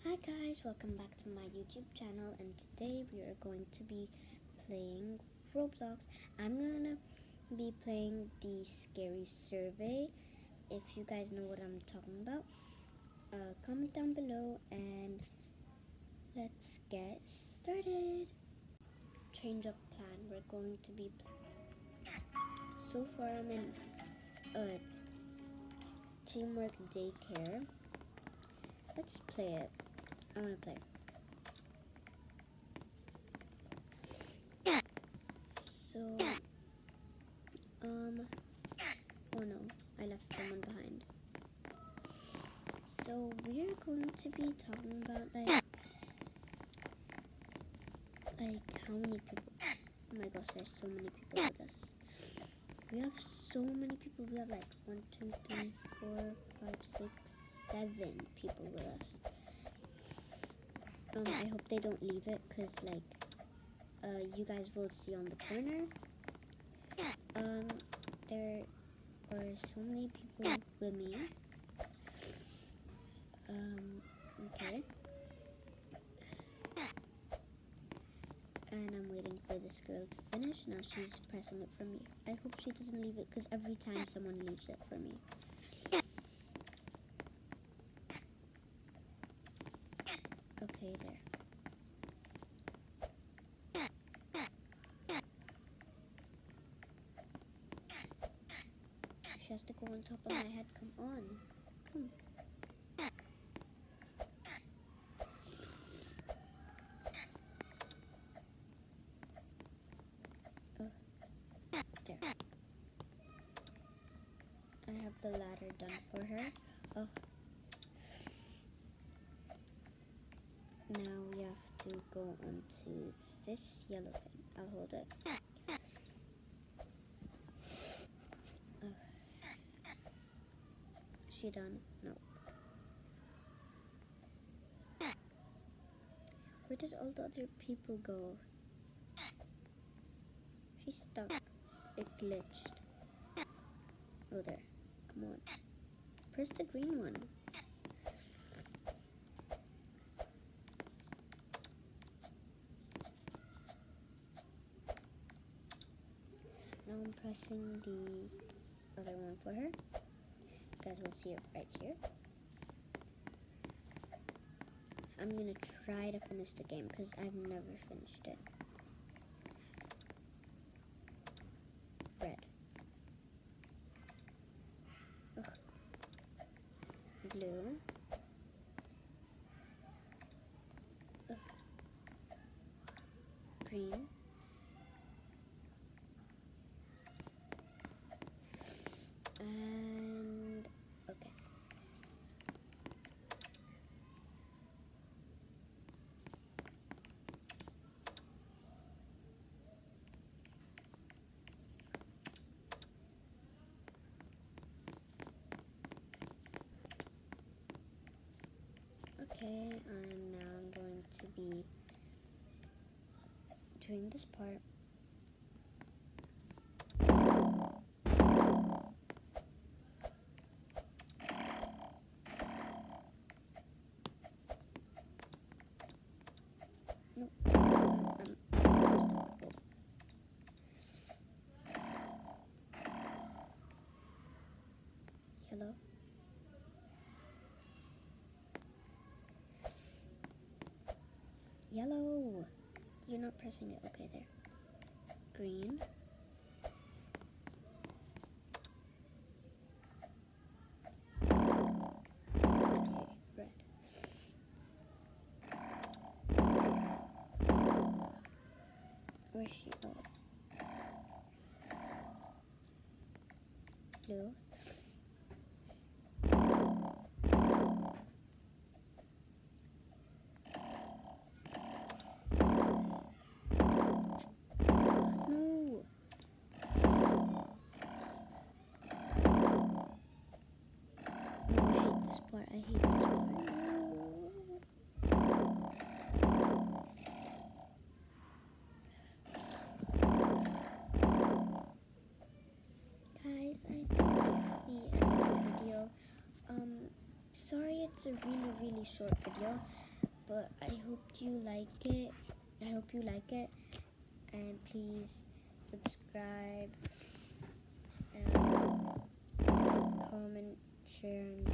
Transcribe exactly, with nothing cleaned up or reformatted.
Hi guys, welcome back to my YouTube channel, and today we are going to be playing Roblox. I'm gonna be playing the scary survey. If you guys know what I'm talking about, uh, comment down below and let's get started. Change of plan. We're going to be so far I'm in uh, teamwork daycare. Let's play it. I want to play. So, um, oh no, I left someone behind. So we're going to be talking about like, like how many people. Oh my gosh, there's so many people with us. We have so many people. We have like one, two, three, four, five, six, seven people with us. Um, I hope they don't leave it, cause like, uh, you guys will see on the corner. Um, there are so many people with me. Um, okay. And I'm waiting for this girl to finish. Now she's pressing it for me. I hope she doesn't leave it, because every time someone leaves it for me. Okay, there. She has to go on top of my head. Come on. Come. Oh, there. I have the ladder done for her. Oh. Now we have to go onto this yellow thing. I'll hold it. Ugh. Is she done? No. Where did all the other people go? She's stuck. It glitched. Oh, there. Come on. Press the green one. Now I'm pressing the other one for her. You guys will see it right here. I'm gonna try to finish the game because I've never finished it. Red. Ugh. Blue. Ugh. Green. And okay. Okay, and now I'm going to be doing this part. Nope. Um, Yellow. Yellow. You're not pressing it. Okay, there. Green. Okay, red. Where's she? Oh. Blue. No. No, I hate this part. I hate this part. Guys, I think that's the end of the video. Um, sorry it's a really, really short video. but I hope you like it. I hope you like it, and please subscribe and comment, share, and